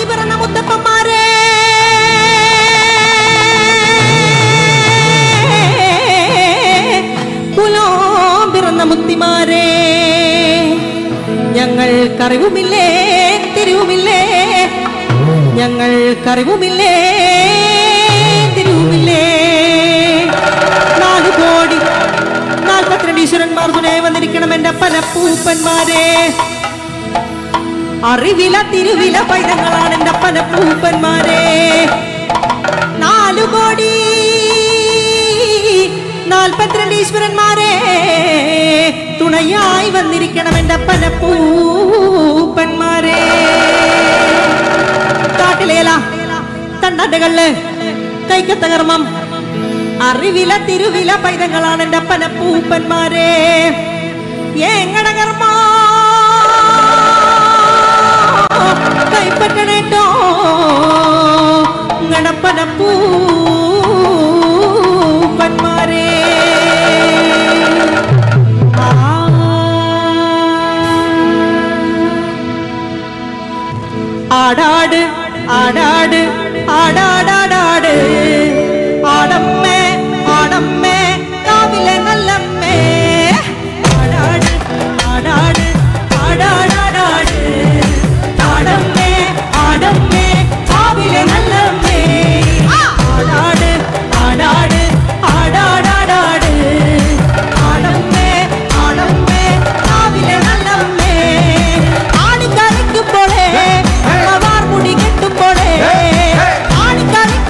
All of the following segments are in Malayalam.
ആദി പിറന്ന മുത്തപ്പന്മാരെ, കുലോം പിറന്ന മുത്തിമാരെ, ഞങ്ങൾക്കറിവുമില്ലേ തിരിവുമില്ലേ, ഞങ്ങൾക്കറിവുമില്ലേ തിരിവുമില്ലേ. 4 കോടി 42 ഈശ്വരന്മാർ തുണയെ വന്നിരിക്കണം എന്റെ പനപ്പൂപ്പന്മാരെ. അറിവില തിരുവില പൈതങ്ങളാണ് എന്റെ പനപ്പൂപ്പന്മാരെ. 4 കോടി 42 ഈശ്വരന്മാരെ തുണയായി വന്നിരിക്കണം എന്റെ പനപ്പൂപ്പന്മാരെ. കാട്ടിലേല തണ്ടാട്ടുകളില് കൈക്കത്ത കർമ്മം അറിവില തിരുവില പൈതങ്ങളാണ് എന്റെ പനപ്പൂപ്പന്മാരെ. എങ്ങട കർമ്മ കൈപ്പറ്റണേട്ടോ ഇങ്ങടെ പനപ്പൂപ്പന്മാരെ. ആടാട് ആടാട് ആടാടാടാട് ആടമ്മേ ആടമ്മേ കാവിലെ നല്ലമ്മേ. ആടാട് ആടാട് ആടാടാടാട് ആടമ്മേ ആടമ്മേ കാവിലെ നല്ലമ്മേ. ആടാട് ആടാട് ആടാടാടാട് ആടമ്മേ ആടമ്മേ കാവിലെ നല്ലമ്മേ. ആണിക്കരയ്ക്കുമ്പോഴേ മുടി കെട്ടുമ്പോഴേ ആണിക്കര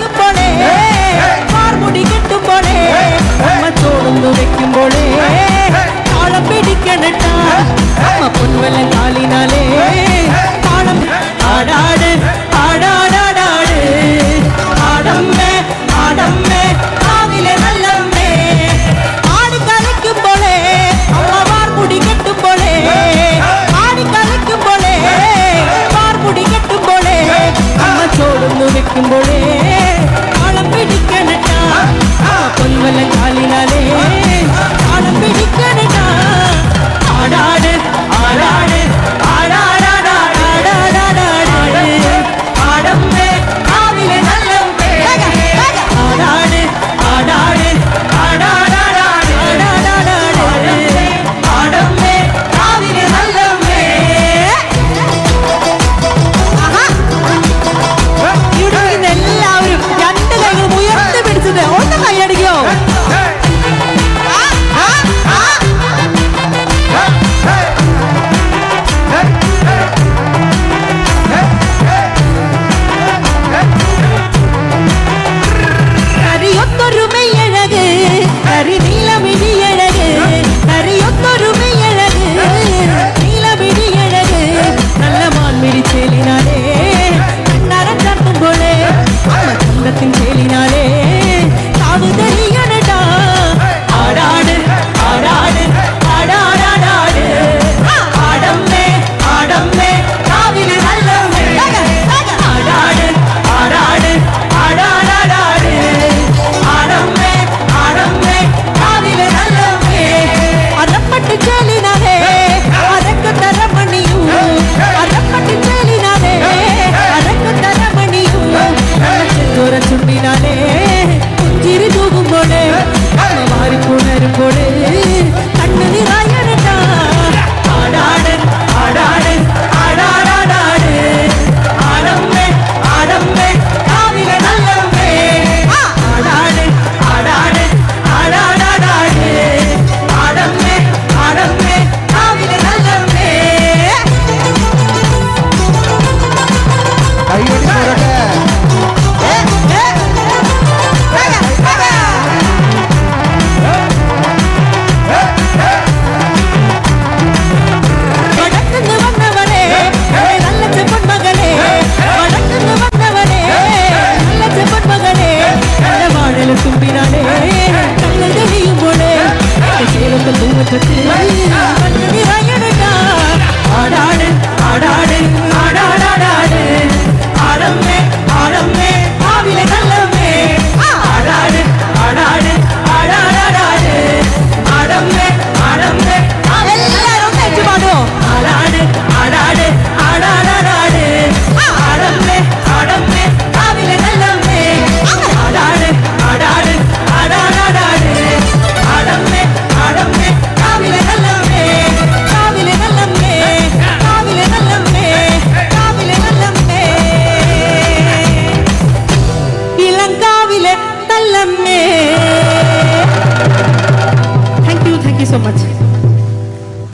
പുല്ലങ്കാവിലെ തല്ലമ്മേ. Thank you so much.